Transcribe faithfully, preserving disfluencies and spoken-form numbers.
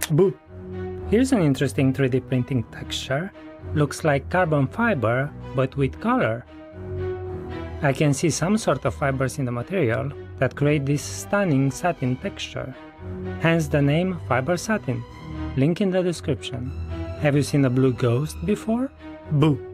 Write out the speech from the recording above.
Boo! Here's an interesting three D printing texture. Looks like carbon fiber, but with color. I can see some sort of fibers in the material that create this stunning satin texture. Hence the name FiberSatin. Link in the description. Have you seen a blue ghost before? Boo!